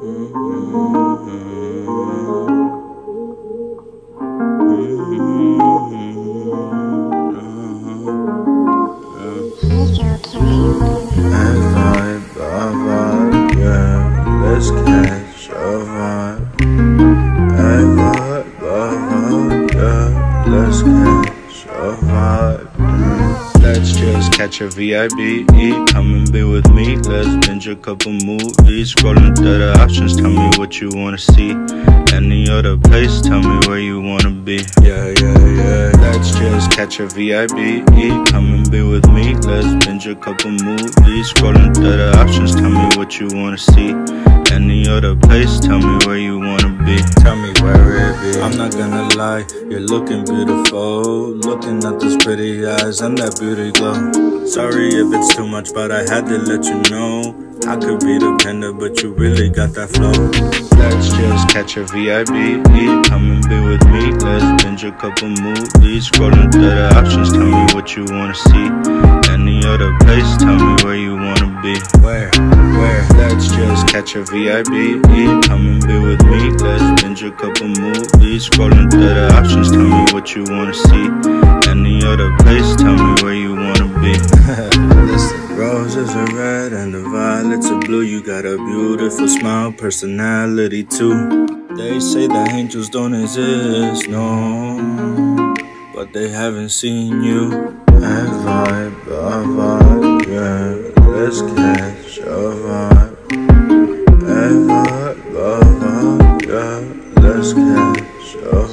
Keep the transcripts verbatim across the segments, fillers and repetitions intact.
Let's just catch a V I B E. Come and be with me. Let's binge a couple movies. Scrolling through the options. Tell me what you wanna see. Any other place, tell me where you wanna be. Yeah, yeah, yeah. Let's just catch a V I B E. Come and be with me. Let's binge a couple movies. Scrolling through the options. Tell me what you wanna see. Any other place, tell me where you wanna be. Tell me where it be. I'm not gonna lie, you're looking beautiful. Looking at those pretty eyes and that beauty glow. Sorry if it's too much, but I had to let you know. I could be the Panda, but you really got that flow. Let's just catch a V I B E. Come and be with me. Let's binge a couple movies. Scrolling through the options. Tell me what you wanna see. Any other place, tell me where you wanna be. Where? Where? Let's just catch a V I B E. Come and be with me. Let's binge a couple movies. Scrolling through the options. Tell me what you wanna see. Any other place, tell me where you wanna be. Listen. Roses are red and the violets are blue. You got a beautiful smile, personality too. They say that angels don't exist, no, but they haven't seen you. I vibe, I vibe, yeah. Let's catch a vibe. I vibe, I vibe, yeah. Let's catch a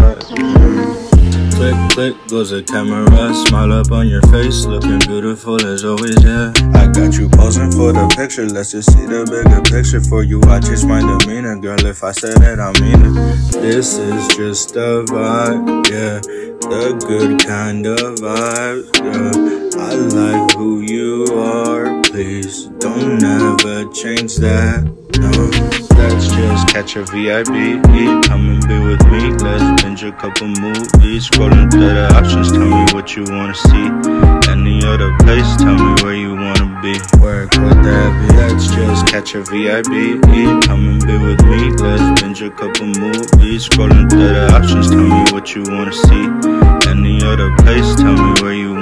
vibe. Click, click, goes the camera. Smile up on your face, looking beautiful as always, yeah. I got you posing for the picture. Let's just see the bigger picture. For you, I change my demeanor. Girl, if I said it, I mean it. This is just a vibe, yeah. The good kind of vibes, yeah. I like who you are. Please don't ever change that, no. Let's just catch a V I B E. Come and be with me. Let's binge a couple movies. Scrolling through the options. Tell me what you wanna see. Any other place, tell me where you wanna be. Where could that be? Let's just catch a V I B E. Come and be with me. Let's binge a couple movies. Scrolling through the options. Tell me what you wanna see. Any other place, tell me where you